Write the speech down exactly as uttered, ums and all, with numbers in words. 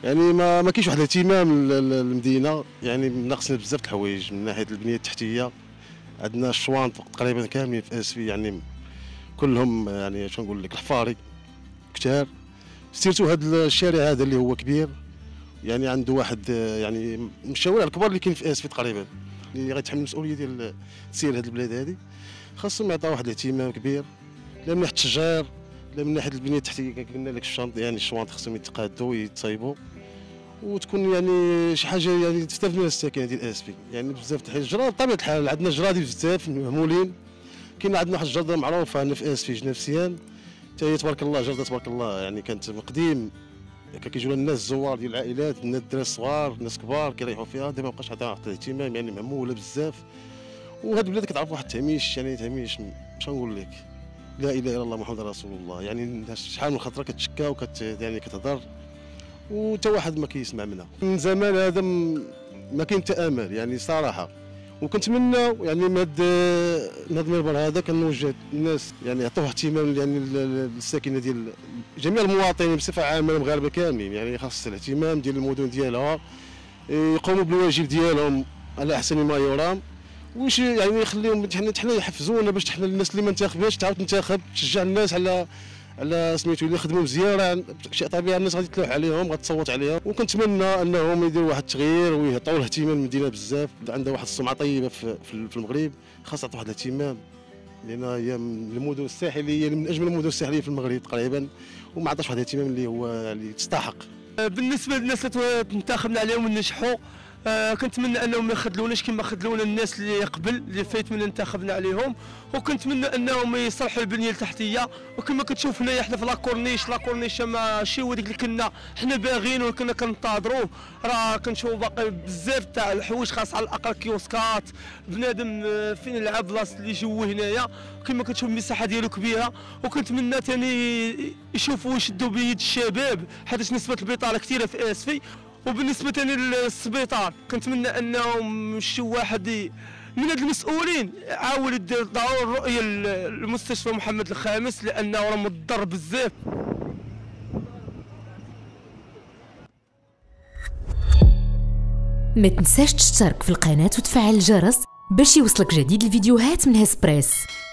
يعني ما ما كاينش واحد الاهتمام للمدينه، يعني ناقصنا بزاف د الحوايج من ناحيه البنيه التحتيه. عندنا الشوانط تقريبا كاملين في اسفي، يعني كلهم يعني شنو نقول لك الحفاري كثار. سيرتو هذا الشارع هذا اللي هو كبير، يعني عنده واحد يعني من الشوارع الكبار اللي كاين في اسفي تقريبا، اللي غيتحمل المسؤوليه ديال تسيير هذه البلاد هذه. خاصهم يعطيو واحد الاهتمام كبير، لا من ناحيه التشجير لا من ناحيه البنيه التحتيه. قلنا لك الشنط يعني الشوانط خصهم يتقادوا ويتصايبوا، وتكون يعني شي حاجه يعني تستافد منها الساكنه ديال اسفي. يعني بزاف د الحوايج الجراد بطبيعه الحال عندنا جرادي بزاف مهمولين. كاين عندنا واحد الجرده معروفه هنا في اسفي جنافسيان، حتى هي تبارك الله جرده تبارك الله، يعني كانت من قديم كيجيو لها الناس الزوار ديال العائلات، الناس الدراري الصغار الناس كبار كيريحوا فيها. دابا مابقاش عندها واحد الاهتمام، يعني مهموله بزاف. وهاد البلاد كتعرف واحد التهميش، يعني تهميش باش نقول لك لا اله الا الله محمد رسول الله. يعني الناس شحال من خطره كتشكى وكت يعني كتهضر وتا واحد ما كيسمع منها. من زمان هذا ما كاين تامل يعني صراحه. وكنتمنى يعني من هذا من هذا المنبر هذا كنوجه الناس يعني يعطوه اهتمام يعني للساكنه ديال جميع المواطنين بصفه عامه المغاربه كاملين. يعني خاص الاهتمام ديال المدن ديالها، يقوموا بالواجب ديالهم على احسن ما يرام. واش يعني يخليهم حنا حنا يحفزونا باش حنا الناس اللي ما انتخباش تعاود تنتخب، تشجع الناس على على سميتو اللي خدموا مزيان. شيء طبيعي الناس غادي تلوح عليهم غتصوت عليهم. وكنتمنى انهم يديروا واحد التغيير ويعطيو الاهتمام للمدينه بزاف. عندها واحد السمعه طيبه في, في المغرب، خاص تعطي واحد الاهتمام، لان هي من المدن الساحليه من اجمل المدن الساحليه في المغرب تقريبا، وما عطاش واحد الاهتمام اللي هو اللي تستحق. بالنسبه للناس اللي تنتخبنا عليهم ونجحوا، آه كنتمنى انهم ما يخذلوناش كما خذلونا الناس اللي قبل اللي فايت من انتخبنا عليهم. وكنتمنى انهم يصلحوا البنيه التحتيه. وكما كتشوف هنايا حنا في لاكورنيش، لاكورنيش ماشي هو ديك اللي كنا حنا باغيين وكنا كنتظروه. راه كنشوف باقي بزاف تاع الحوايج، خاص على الاقل كيوسكات بنادم فين يلعب بلاصه اللي جوه هنايا. كما كتشوف المساحه ديالو كبيره. وكنتمنى ثاني يشوفوا يشدوا بيد الشباب، حيت نسبه البطاله كثيره في اسفي. وبالنسبه ثاني للسبيطار كنتمنى انهم شي واحد من هاد المسؤولين يحاول يدير ضروري الرؤيه للمستشفى محمد الخامس، لانه راه مضر بزاف. ما تنساش تشترك في القناه وتفعل الجرس باش يوصلك جديد الفيديوهات من هسبريس.